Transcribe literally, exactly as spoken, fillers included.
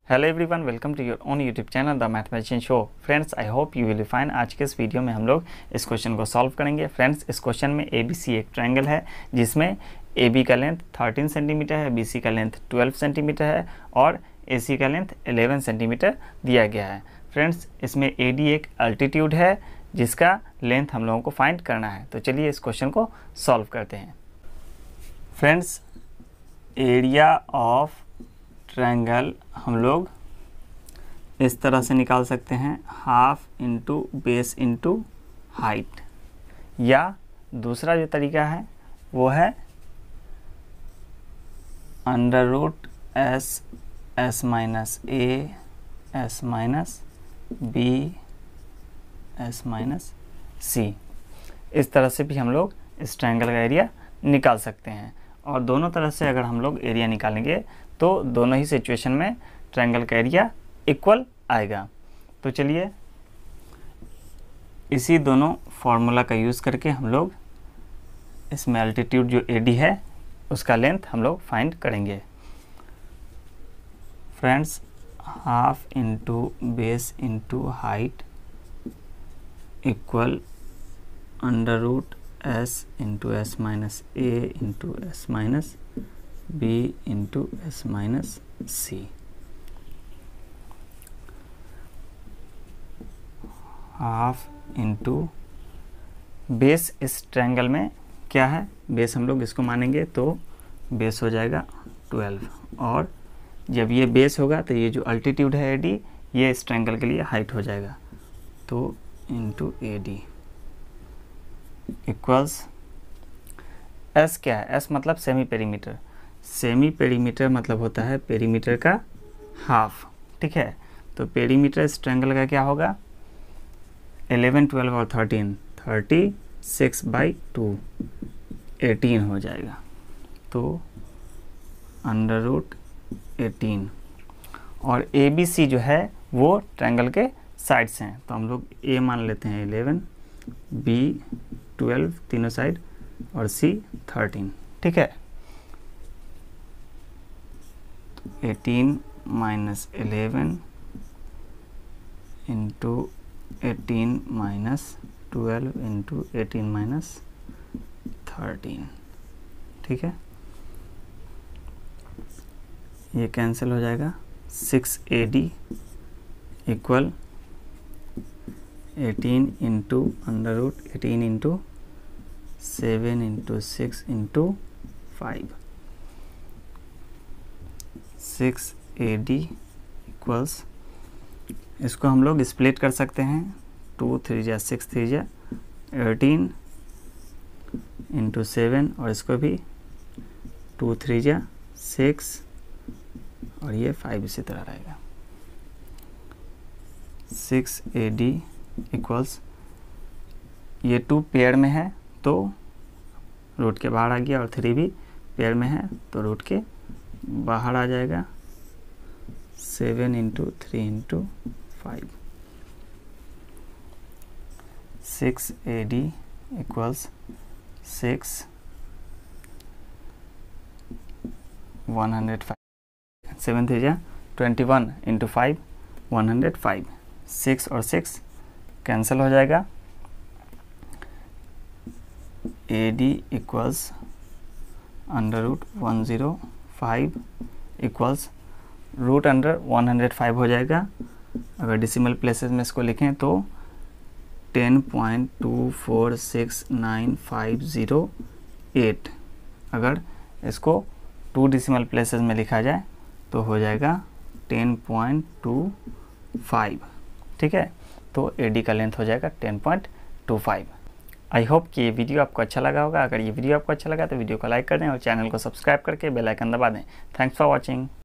Hello everyone, welcome to your own YouTube channel the mathematician show. Friends, I hope you will be fine. आज के इस video में हम लोग इस क्वेश्चन को सॉल्व करेंगे। फ्रेंड्स, इस क्वेश्चन में ए बी सी एक ट्रायंगल है जिसमें ए बी का लेंथ थर्टीन सेंटीमीटर है, बी सी का लेंथ ट्वेल्व सेंटीमीटर है और ए सी का लेंथ इलेवन सेंटीमीटर दिया गया है। फ्रेंड्स, इसमें ए डी एक अल्टीट्यूड है जिसका लेंथ हम लोगों को फाइंड करना है। तो चलिए इस क्वेश्चन को सॉल्व करते हैं। फ्रेंड्स, एरिया ऑफ ट्रायंगल हम लोग इस तरह से निकाल सकते हैं, half into base into height, या दूसरा जो तरीका है वो है under root S S minus A S minus B S minus C. इस तरह से भी हम लोग इस ट्रायंगल का एरिया निकाल सकते हैं। और दोनों तरह से अगर हम लोग एरिया निकालेंगे तो दोनों ही सिचुएशन में ट्रायंगल का एरिया इक्वल आएगा। तो चलिए इसी दोनों फॉर्मूला का यूज़ करके हम लोग इसमें अल्टीट्यूड जो ए डी है उसका लेंथ हम लोग फाइंड करेंगे। Friends, half into base into height equal under root S into S minus A into S minus B into S minus C. Half into base इस ट्रायंगल में क्या है, बेस हम लोग इसको मानेंगे तो बेस हो जाएगा ट्वेल्व, और जब ये बेस होगा तो ये जो अल्टीट्यूड है ए डी ये इस ट्रायंगल के लिए हाइट हो जाएगा। तो into A D equals S क्या है, एस मतलब सेमी पेरीमीटर। सेमी पेरीमीटर मतलब होता है पेरीमीटर का हाफ, ठीक है। तो पेरीमीटर इस ट्रायंगल का क्या होगा, इलेवन, ट्वेल्व और thirteen, thirty six by two, eighteen हो जाएगा। तो अंडर रूट एटीन, और ए बी सी जो है वो ट्रायंगल के साइड्स हैं, तो हम लोग ए मान लेते हैं इलेवन, बी ट्वेल्व तीनों साइड, और सी थर्टीन, ठीक है। Eighteen minus eleven into eighteen minus twelve into eighteen minus thirteen, ठीक है। ये कैंसिल हो जाएगा। Six A D equal eighteen into under root eighteen into seven into six into five. Six A D equals, इसको हम लोग split कर सकते हैं, टू थ्री जा सिक्स थ्री जा एटीन इंटू सेवन, और इसको भी टू थ्री जा सिक्स, और ये फाइव इसी तरह रहेगा। सिक्स ए डी इक्वल्स, ये टू पेयर में है तो रूट के बाहर आ गया, और थ्री भी पेयर में है तो रूट के बाहर आ जाएगा। Seven into three into five. Six A D equals six one hundred five, seven three जा twenty one into five, one hundred five. Six और सिक्स कैंसिल हो जाएगा। A D equals under root one zero five equals root under one hundred five हो जाएगा। अगर decimal places में इसको लिखें तो ten point two four six nine five zero eight. अगर इसको टू डेसिमल प्लेसेस में लिखा जाए तो हो जाएगा टेन पॉइंट टू फाइव, ठीक है। तो ए डी का लेंथ हो जाएगा ten point two five. I hope कि ये वीडियो आपको अच्छा लगा होगा। अगर ये वीडियो आपको अच्छा लगा तो वीडियो को लाइक कर दें और चैनल को सब्सक्राइब करके बेल आइकन दबा दें। Thanks for watching.